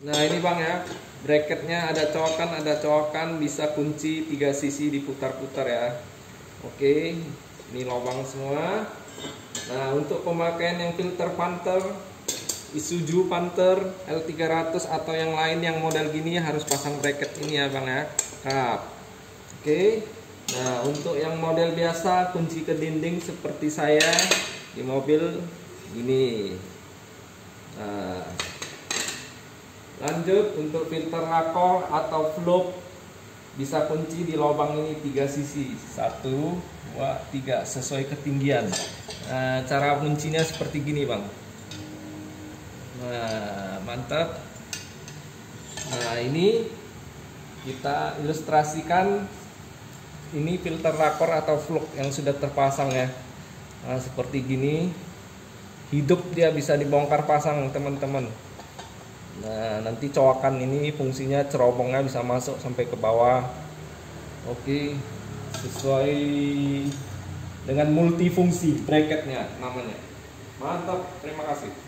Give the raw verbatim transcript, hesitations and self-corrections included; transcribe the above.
Nah ini bang ya, bracketnya ada cowokan, ada cowokan, bisa kunci tiga sisi diputar-putar ya. Oke, ini lubang semua. Nah untuk pemakaian yang filter Panther, Isuzu Panther L tiga ratus atau yang lain yang model gini harus pasang bracket ini ya bang ya. Kap. Oke. Nah untuk yang model biasa kunci ke dinding seperti saya di mobil ini. Nah, lanjut untuk filter rakor atau flop bisa kunci di lubang ini tiga sisi, satu, dua, tiga sesuai ketinggian. Nah, cara kuncinya seperti gini bang. Nah mantap. Nah ini kita ilustrasikan ini filter rakor atau flok yang sudah terpasang ya. Nah seperti gini, hidup dia bisa dibongkar pasang teman-teman. Nah nanti cowokan ini fungsinya cerobongnya bisa masuk sampai ke bawah. Oke, sesuai dengan multifungsi bracketnya namanya. Mantap, terima kasih.